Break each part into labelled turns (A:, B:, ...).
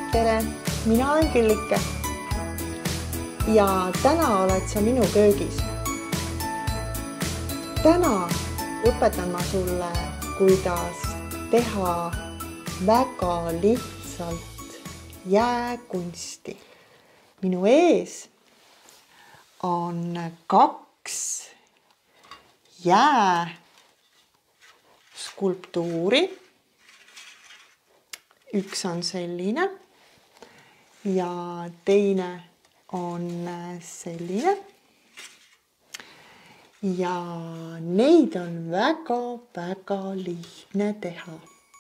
A: tere, mina olen Küllike ja täna oled sa minu köögis. Täna õpetan ma sulle, kuidas teha väga lihtsalt jääkunsti. Minu ees on 2 jääskulptuuri. Üks on selline ja teine on selline. Ja neid on väga lihtne teha.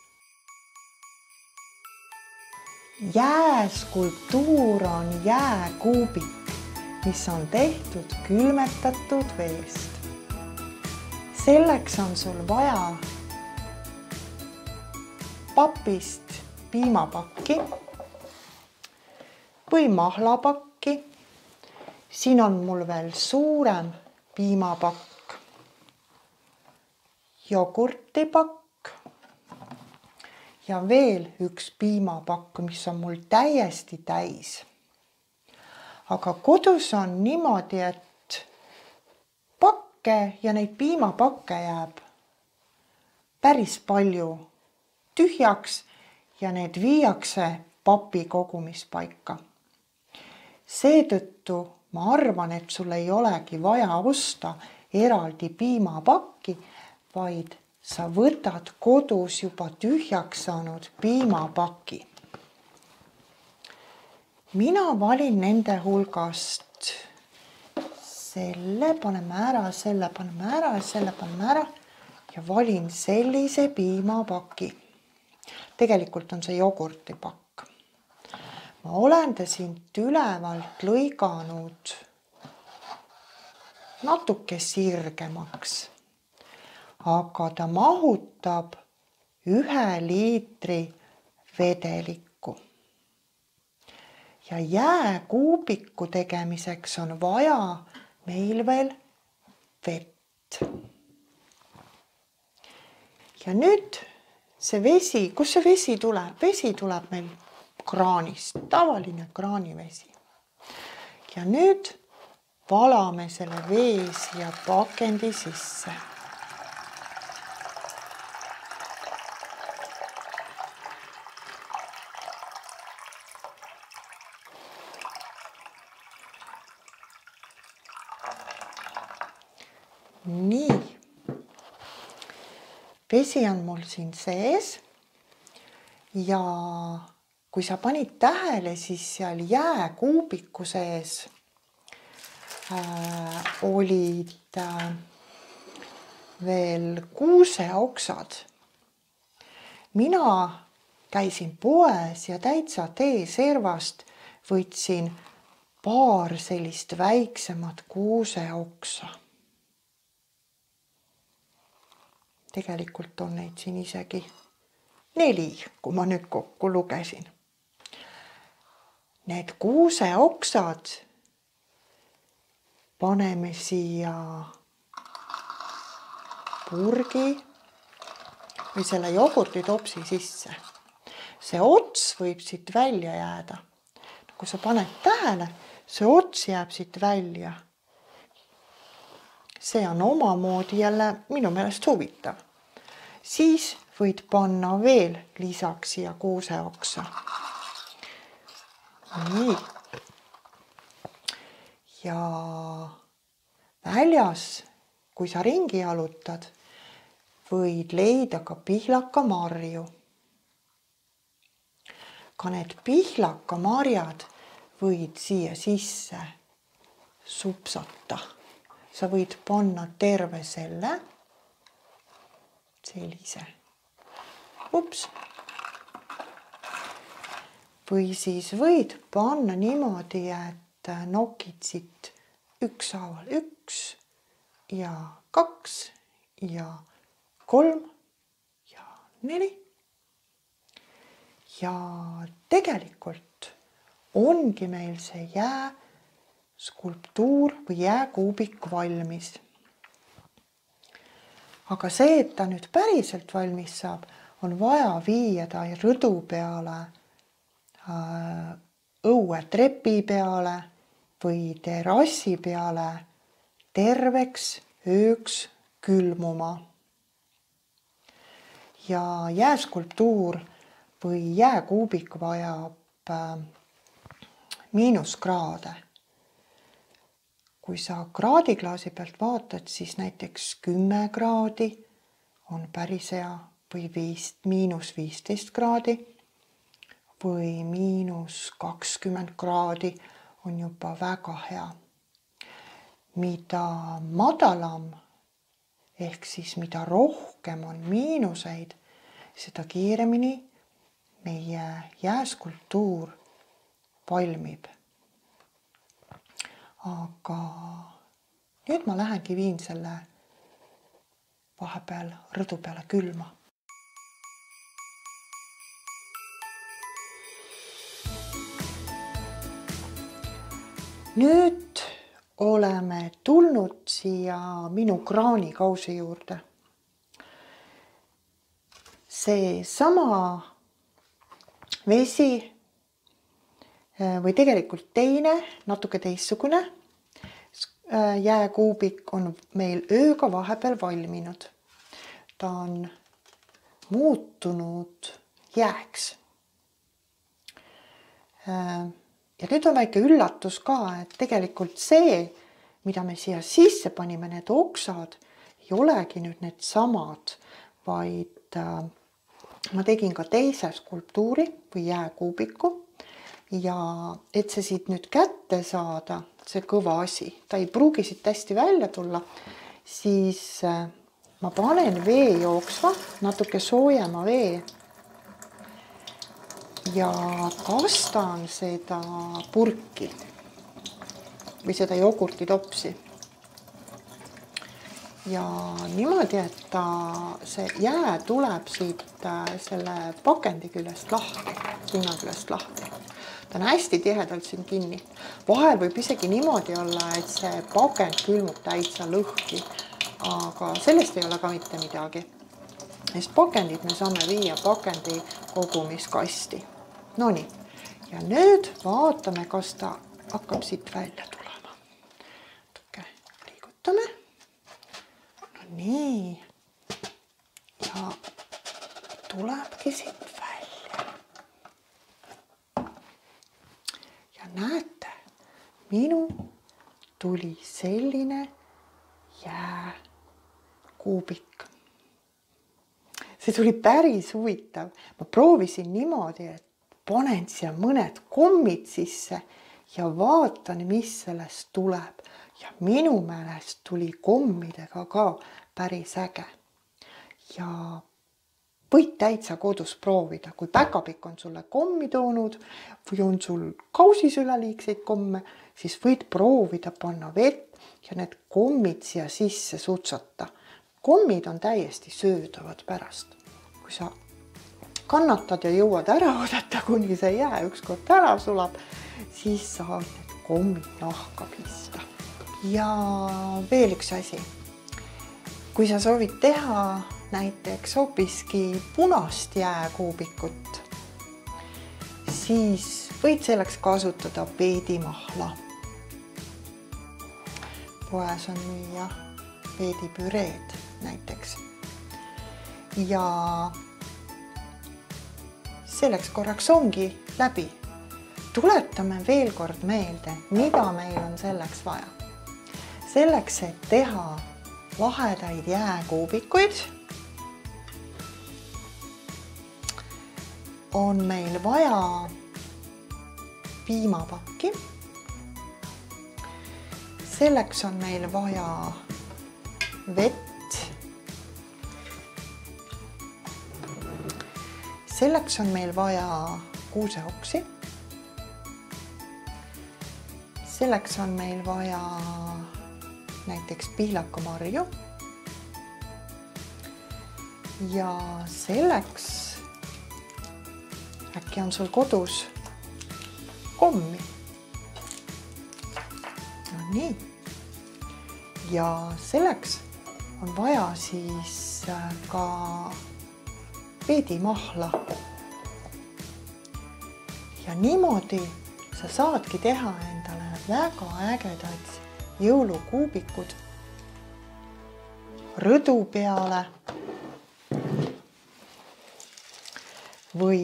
A: Jääskulptuur on jääkuubik, mis on tehtud külmetatud veest. Selleks on sul vaja papist piimapakki või mahlapakki. Siin on mul veel suurem piimapakk, jogurtipakk ja veel üks piimapakk, mis on mul täiesti täis. Aga kodus on niimoodi, et pakke ja neid piimapakke jääb päris palju tühjaks ja need viiakse papi kogumispaika. Seetõttu ma arvan, et sul ei olegi vaja osta eraldi piimapakki, vaid sa võtad kodus juba tühjaks saanud piimapaki. Mina valin nende hulgast selle, paneme ära, selle paneme ära ja selle paneme ära ja valin sellise piimapaki. Tegelikult on see jogurtipakk. Ma olen ta siit ülevalt lõiganud natuke sirgemaks, aga ta mahutab 1 liitri vedelikku. Ja jääkuubiku tegemiseks on vaja meil veel vett. Ja nüüd see vesi, kus see vesi tuleb? Vesi tuleb meil kraanist, tavaline kraanivesi. Ja nüüd valame selle vee siia pakendi sisse. Nii. Vesi on mul siin sees ja kui sa panid tähele, siis seal jääkuubiku sees olid veel kuuseoksad. Mina käisin poes ja täitsa tee-servast võtsin paar sellist väiksemat kuuseoksa. Tegelikult on neid siin isegi 4, kui ma nüüd kokku lugesin. Need kuuseoksad paneme siia purgi või selle jogurtitopsi sisse. See ots võib siit välja jääda. Kui sa paned tähele, see ots jääb siit välja. See on omamoodi jälle minu meelest huvitav. Siis võid panna veel lisaks siia kuuseoksa. Nii. Ja väljas, kui sa ringi jalutad, võid leida ka pihlakamarju. Ka need pihlakamarjad võid siia sisse supsata. Sa võid panna terve selle, sellise. Ups. Või siis võid panna niimoodi, et nokid siit ükshaaval 1 ja 2 ja 3 ja 4. Ja tegelikult ongi meil see skulptuur või jääkuubik valmis. Aga see, et ta nüüd päriselt valmis saab, on vaja viia ta rõdu peale õue trepi peale või terrassi peale terveks ööks külmuma. Ja jääskulptuur või jääkuubik vajab miinuskraade. Kui sa kraadiklaasi pealt vaatad, siis näiteks 10 kraadi on päris hea või -15 kraadi või -20 kraadi on juba väga hea. Mida madalam ehk siis mida rohkem on miinuseid, seda kiiremini meie jääskulptuur valmib. Aga nüüd ma lähengi viin selle vahepeal rõdu peale külma. Nüüd oleme tulnud siia minu kraanikausi juurde. See sama vesi või tegelikult teine, natuke teistsugune jääkuubik on meil ööga vahepeal valminud. Ta on muutunud jääks. Ja nüüd on väike üllatus ka, et tegelikult see, mida me siia sisse panime, need oksad, ei olegi nüüd need samad, vaid ma tegin ka teise skulptuuri või jääkuubiku ja et see siit nüüd kätte saada, see kõva asi, ta ei pruugi siit hästi välja tulla, siis ma panen vee jooksma, natuke soojema vee ja kastan seda purki või seda jogurtitopsi. Ja niimoodi, et see jää tuleb siit selle pakendi küljest lahti, pinna küljest lahti. Ta on hästi tihedalt siin kinni. Vahel võib isegi niimoodi olla, et see pakend külmub täitsa lõhki, aga sellest ei ole ka mitte midagi. Sest pakendid me saame viia pakendi kogumiskasti. Nonii, ja nüüd vaatame, kas ta hakkab siit välja tulema. Natuke liigutame. No nii. Ja tulebki siit välja. Ja näete, minu tuli selline jääkuubik. See tuli päris huvitav. Ma proovisin niimoodi, et panen siia mõned kommid sisse ja vaatan, mis sellest tuleb. Ja minu meelest tuli kommidega ka päris äge. Ja võid täitsa kodus proovida, kui päkapikk on sulle kommi toonud või on sul kausis üleliigseid komme, siis võid proovida panna vett ja need kommid siia sisse sutsata. Kommid on täiesti söödavad pärast. Kui sa kannatad ja jõuad ära oodata, kuni see jää ükskord ära sulab, siis saad need kommid nahka pista. Ja veel üks asi. Kui sa soovid teha näiteks hoopiski punast jääkuubikut, siis võid selleks kasutada peedimahla. Poes on müüa peedipüreed näiteks. Ja selleks korraks ongi läbi. Tuletame veel kord meelde, mida meil on selleks vaja. Selleks, et teha lahedaid jääkuubikuid, on meil vaja piimapakki. Selleks on meil vaja vett. Selleks on meil vaja kuuseoksi. Selleks on meil vaja näiteks pihlakamarju. Ja selleks äkki on sul kodus kommi. No nii. Ja selleks on vaja siis ka peedimahla. ja niimoodi sa saadki teha endale väga ägedad jõulukuubikud rõdu peale või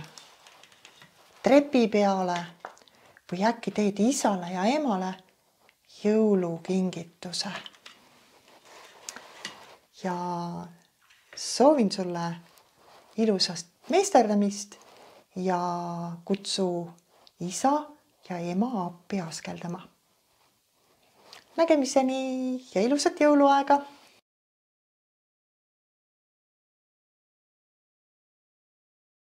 A: trepi peale või äkki teed isale ja emale jõulukingituse. Ja soovin sulle ilusast meisterdamist ja kutsu isa ja ema appi askeldama. Nägemiseni ja ilusat jõuluaega!